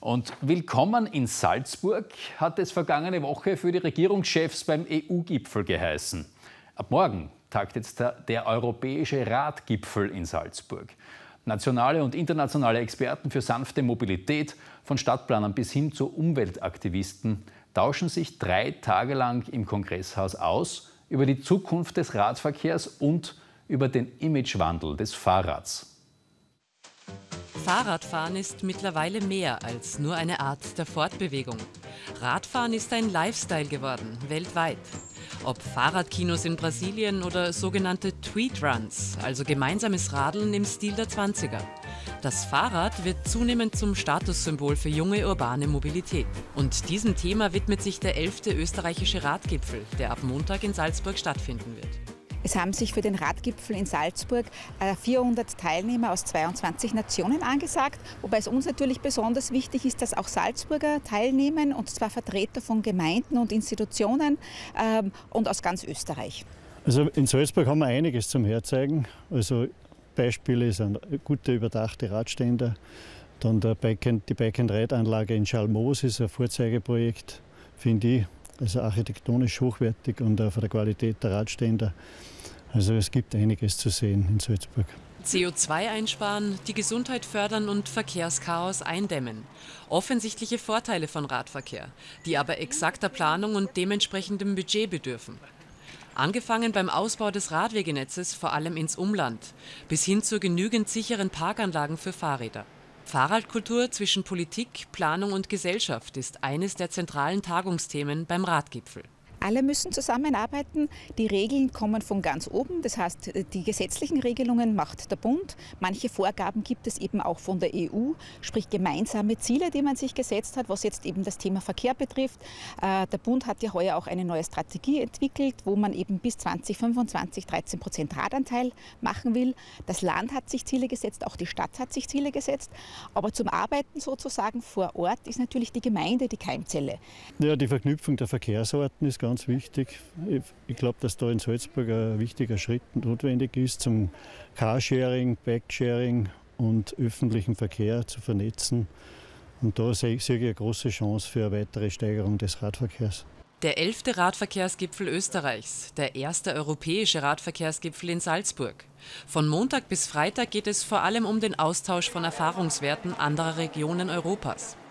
Und willkommen in Salzburg hat es vergangene Woche für die Regierungschefs beim EU-Gipfel geheißen. Ab morgen tagt jetzt der Europäische Radgipfel in Salzburg. Nationale und internationale Experten für sanfte Mobilität, von Stadtplanern bis hin zu Umweltaktivisten, tauschen sich 3 Tage lang im Kongresshaus aus über die Zukunft des Radverkehrs und über den Imagewandel des Fahrrads. Fahrradfahren ist mittlerweile mehr als nur eine Art der Fortbewegung. Radfahren ist ein Lifestyle geworden, weltweit. Ob Fahrradkinos in Brasilien oder sogenannte Tweetruns, also gemeinsames Radeln im Stil der 20er. Das Fahrrad wird zunehmend zum Statussymbol für junge urbane Mobilität. Und diesem Thema widmet sich der 11. österreichische Radgipfel, der ab Montag in Salzburg stattfinden wird. Es haben sich für den Radgipfel in Salzburg 400 Teilnehmer aus 22 Nationen angesagt, wobei es uns natürlich besonders wichtig ist, dass auch Salzburger teilnehmen, und zwar Vertreter von Gemeinden und Institutionen und aus ganz Österreich. Also in Salzburg haben wir einiges zum Herzeigen. Also Beispiele sind gute überdachte Radständer, dann die Bike-and-Ride-Anlage in Schalmoos ist ein Vorzeigeprojekt, finde ich. Also architektonisch hochwertig und auch von der Qualität der Radständer. Also es gibt einiges zu sehen in Salzburg. CO2 einsparen, die Gesundheit fördern und Verkehrschaos eindämmen. Offensichtliche Vorteile von Radverkehr, die aber exakter Planung und dementsprechendem Budget bedürfen. Angefangen beim Ausbau des Radwegenetzes, vor allem ins Umland, bis hin zu genügend sicheren Parkanlagen für Fahrräder. Fahrradkultur zwischen Politik, Planung und Gesellschaft ist eines der zentralen Tagungsthemen beim Radgipfel. Alle müssen zusammenarbeiten. Die Regeln kommen von ganz oben. Das heißt, die gesetzlichen Regelungen macht der Bund. Manche Vorgaben gibt es eben auch von der EU, sprich gemeinsame Ziele, die man sich gesetzt hat, was jetzt eben das Thema Verkehr betrifft. Der Bund hat ja heuer auch eine neue Strategie entwickelt, wo man eben bis 2025 13% Radanteil machen will. Das Land hat sich Ziele gesetzt, auch die Stadt hat sich Ziele gesetzt. Aber zum Arbeiten sozusagen vor Ort ist natürlich die Gemeinde die Keimzelle. Ja, die Verknüpfung der Verkehrsarten ist ganz wichtig. Ich glaube, dass da in Salzburg ein wichtiger Schritt notwendig ist, zum Carsharing, Bikesharing und öffentlichen Verkehr zu vernetzen. Und da sehe ich eine große Chance für eine weitere Steigerung des Radverkehrs. Der 11. Radverkehrsgipfel Österreichs, der erste europäische Radverkehrsgipfel in Salzburg. Von Montag bis Freitag geht es vor allem um den Austausch von Erfahrungswerten anderer Regionen Europas.